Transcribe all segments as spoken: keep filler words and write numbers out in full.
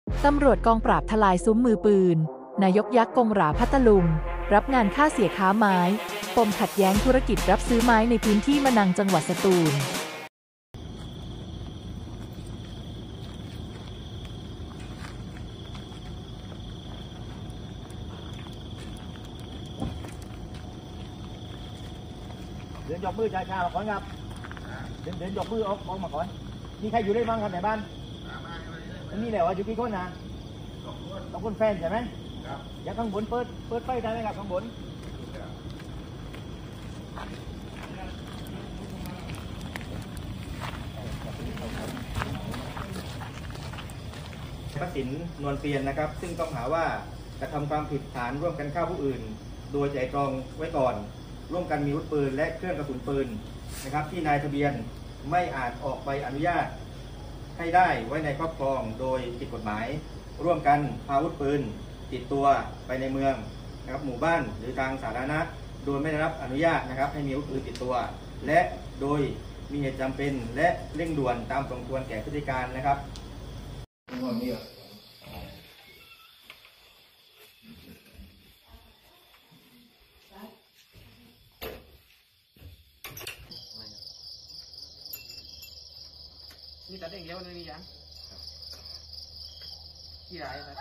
ตำรวจกองปราบทลายซุ้มมือปืนนายกยักษ์กงหราพัทลุงรับงานฆ่าเสียค้าไม้ปมขัดแย้งธุรกิจรับซื้อไม้ในพื้นที่มะนังจังหวัดสตูลเดินยกมือชาชามาก่อนครับเดินเดินยกมือออกออกมาก่อนมีใครอยู่ได้บ้างครับในบ้านนี่แหละว่าอยู่กี่คนนะต้องคนแฟนใช่ไหมครับอยากข้างบนเปิดเปิดไฟได้ไหมครับข้างบนพระสินนวลเปียนนะครับซึ่งต้องหาว่ากระทำความผิดฐานร่วมกันฆ่าผู้อื่นโดยไตร่ตรองไว้ก่อนร่วมกันมีอาวุธปืนและเครื่องกระสุนปืนนะครับที่นายทะเบียนไม่อาจออกใบอนุญาตให้ได้ไว้ในครอบครองโดยผิดกฎหมายร่วมกันพาอาวุธปืนติดตัวไปในเมืองนะครับหมู่บ้านหรือทางสาธารณะโดยไม่ได้รับอนุญาตนะครับให้มีอาวุธปืนติดตัวและโดยมีเหตุจำเป็นและเร่งด่วนตามสมควรแก่พฤติการนะครับนี่ตัดเองเลี้ยวเลยนี่ยังกี่รายครับ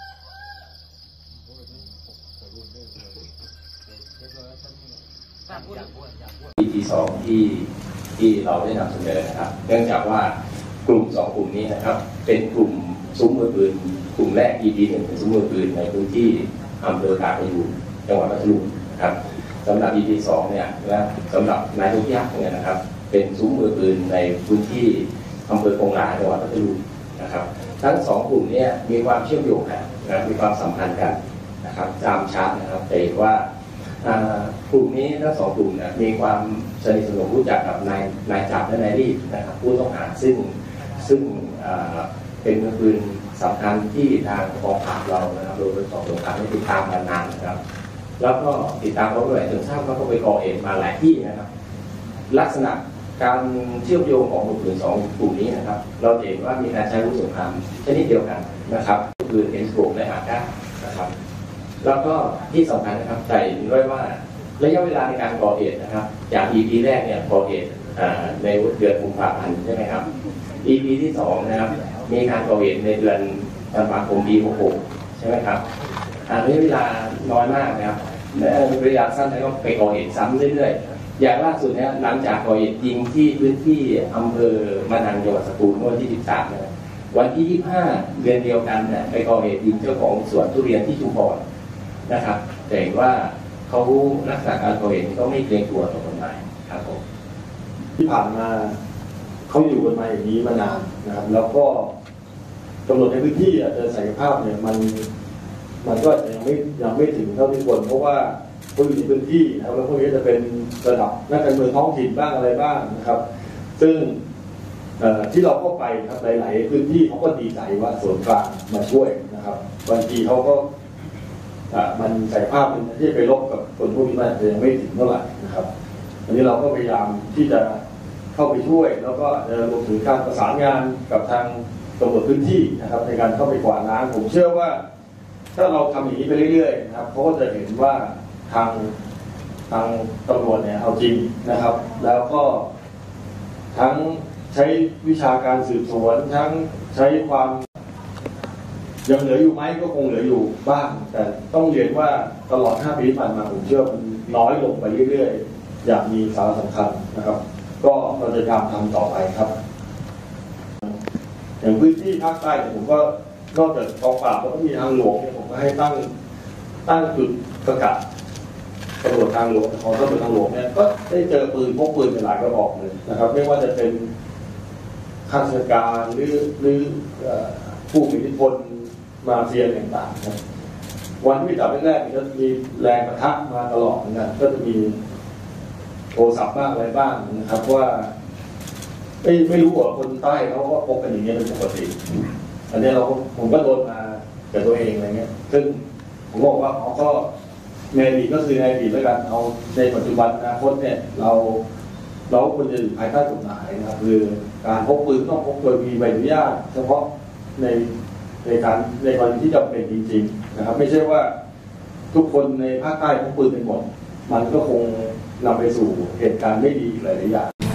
อี พี สองที่ที่เราได้นำเสนอนะครับเนื่องจากว่ากลุ่มสองกลุ่มนี้นะครับเป็นกลุ่มซุ้มมือปืนกลุ่มแรก อี พี หนึ่งเป็นซุ้มมือปืนในพื้นที่อำเภอกาญจนบุรีจังหวัดพัทลุงนะครับสำหรับ อี พี สองเนี่ยและสำหรับนายกยักษ์เนี่ยนะครับเป็นซุ้มมือปืนในพื้นที่อำเภอกงหราจังหวัดพัทลุงนะครับทั้งสองกลุ่มนี้มีความเชื่อมโยงกันนะมีความสัมพันธ์กันนะครับตามชาร์ตนะครับแต่ว่ากลุ่มนี้ทั้งสองกลุ่มนะมีความสนิทสนมรู้จักกับนายนายจับและนายรีดนะครับผู้ต้องหาซึ่งซึ่งเป็นมือปืนสำคัญที่ทางกองปราบเรานะครับโดยกองสงครามได้ติดตามมานานนะครับแล้วก็ติดตามเขาด้วยจนทราบว่าเขาไปก่อเหตุมาหลายที่นะครับลักษณะการเชื่อมโยงของมือปืนสองกลุ่มนี้นะครับเราเห็นว่ามีการใช้อาวุธสงครามชนิดเดียวกันนะครับคือเอ็นโกและอาก้านะครับแล้วก็ที่สำคัญนะครับใจด้วยว่าระยะเวลาในการก่อเหตุนะครับจาก อี พี แรกเนี่ยก่อเหตุในเดือนกุมภาพันธ์ใช่ไหมครับ อี พี ที่สองนะครับมีการก่อเหตุในเดือนธันวาคมปีหกหกใช่ไหมครับระยะเวลาน้อยมากนะครับและระยะสั้นแล้วก็ไปก่อเหตุซ้ำเรื่อยๆอย่างล่าสุดเนี่ยหลังจากก่อเหตุยิงที่พื้นที่อำเภอมะนังจังหวัดสตูลเมื่อวันที่สิบสามนะวันที่ยี่สิบห้าเดือนเดียวกันเนี่ยไปก่อเหตุยิงเจ้าของสวนทุเรียนที่ชุมพรนะครับแต่ว่าเขาลักษณะการก่อเหตุก็ไม่เกรงกลัวต่อกฎหมายครับผมที่ผ่านมาเขาอยู่กันมาอย่างนี้มานานนะครับแล้วก็ตำรวจในพื้นที่อาจจะศักยภาพเนี่ยมันมันก็ยังไม่ยังไม่ถึงเท่าที่ควรเพราะว่าเขาอยู่ในพื้นที่นะครับแล้วพวกนี้จะเป็นระดับนักการเมืองท้องถิ่นบ้างอะไรบ้างนะครับซึ่งที่เราเข้าไปครับหลายๆพื้นที่เขาก็ดีใจว่าส่วนกลางมาช่วยนะครับบางทีเขาก็มันศักยภาพมันที่ไปลบกับคนพวกนี้มันอาจจะยังไม่ถึงเท่าไหร่นะครับอันนี้เราก็พยายามที่จะเข้าไปช่วยแล้วก็รวมถึงการประสานงานกับทางตำรวจพื้นที่นะครับในการเข้าไปกวาดล้างผมเชื่อว่าถ้าเราทำอย่างนี้ไปเรื่อยๆนะครับเขาก็จะเห็นว่าทางทางตำรวจเนี่ยเอาจริงนะครับแล้วก็ทั้งใช้วิชาการสืบสวนทั้งใช้ความยังเหลืออยู่ไหมก็คงเหลืออยู่บ้างแต่ต้องเรียนว่าตลอดห้าปีที่ผ่านมาผมเชื่อมันน้อยลงไปเรื่อยๆอย่างมีสาระสำคัญนะครับก็เราจะทำทำต่อไปครับอย่างพื้นที่ภาคใต้ผมก็นอกจากกองปราบแล้วก็มีทางหลวงเนี่ยผมก็ให้ตั้งตั้งจุดประกาศตำรวจทางหลวงของตำรวจทางหลวงเนี่ยก็ได้เจอปืนพกปืนหลายกระบอกเลยนะครับไม่ว่าจะเป็นข้าราชการหรือหรือผู้มีอิทธิพลมาเฟียต่างๆนะวันที่จับแรกๆก็มีแรงประทะมาตลอดนะก็จะมีโทรศัพท์บ้างอะไรบ้างนะครับว่าไม่ไม่รู้ว่าคนใต้เขาก็พกกันอย่างเงี้ยเป็นปกติอันนี้เราผมก็โดนมากับตัวเองอะไรเงี้ยซึ่งผมบอกว่าเขาก็ในอดีตก็คือในอดีตแล้วกันเอาในปัจจุบันอนาคตเนี่ยเราเราควรจะอยู่ภายใต้กฎหมายนะครับคือการพกปืนต้องพกโดยมีใบอนุญาตเฉพาะในในการในกรณีที่จำเป็นจริงๆนะครับไม่ใช่ว่าทุกคนในภาคใต้พกปืนกันหมดมันก็คงนำไปสู่เหตุการณ์ไม่ดีหลายๆอย่าง